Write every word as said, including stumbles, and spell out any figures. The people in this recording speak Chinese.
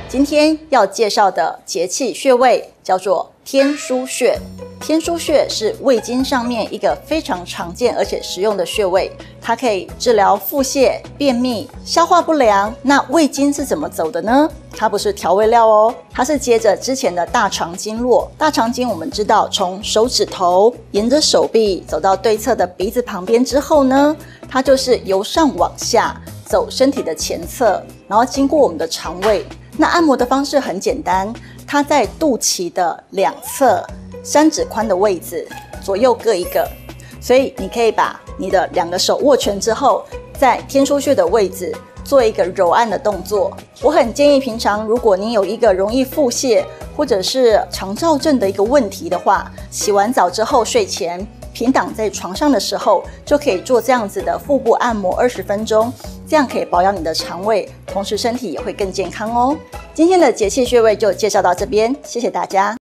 今天要介绍的节气穴位叫做天枢穴。天枢穴是胃经上面一个非常常见而且实用的穴位，它可以治疗腹泻、便秘、消化不良。那胃经是怎么走的呢？它不是调味料哦，它是接着之前的大肠经络。大肠经我们知道，从手指头沿着手臂走到对侧的鼻子旁边之后呢，它就是由上往下走身体的前侧，然后经过我们的肠胃。那按摩的方式很简单，它在肚脐的两侧三指宽的位置，左右各一个。所以你可以把你的两个手握拳之后，在天枢穴的位置做一个揉按的动作。我很建议平常如果你有一个容易腹泻或者是肠燥症的一个问题的话，洗完澡之后睡前平躺在床上的时候，就可以做这样子的腹部按摩二十分钟，这样可以保养你的肠胃，同时身体也会更健康哦。今天的节气穴位就介绍到这边，谢谢大家。